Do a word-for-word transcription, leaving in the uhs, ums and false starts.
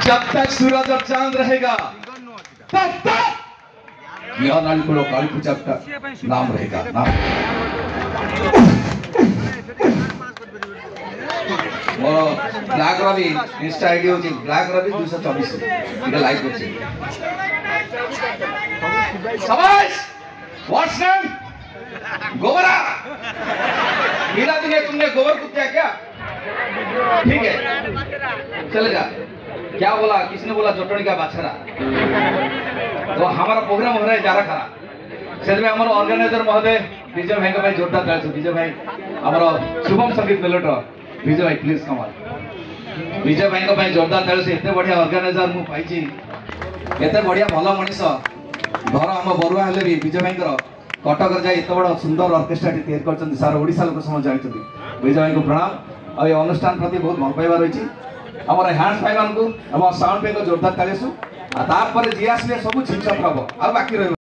जब तक सूरज और चांद रहेगा तब तक यह नालकुड़ो काली पूजा का नाम रहेगा। नाम मोर ब्लैक रवि इंस्टा आईडी होची ब्लैक रवि दो सौ चौबीस इधर लाइक होची। शाबाश। What's name? गोबरा। मीरा दिने तुमने गोबर कुत्ता क्या? ठीक है चलेगा। क्या बोला? किसने बोला चटनी का बाछरा? तो हमारा प्रोग्राम हो रहा है जारा खरा से हमारे ऑर्गेनाइजर महोदय विजय भाई का जोरदार ताली। विजय भाई हमारा शुभम संगीत मेलोट विजय भाई प्लीज कम विजय भाई का जोरदार ताली से एते बढ़िया ऑर्गेनाइजर मु पाइची एते बढ़िया भल मनीष घर आम बरुआ हेले भी विजय भाई कटक जाए एत बड़ सुंदर ऑर्केस्ट्रा तैयार कर सारा ओडिशा लोक समझ जानते विजय भाई को प्रणाम। और ये अनुष्ठान प्रति बहुत भल पाइबा रही आम हैंड्स भाई मानू साउंड पे जोरदार ताली सु तापर जी आसले सब छिंछ प्रभ आ बाकी रह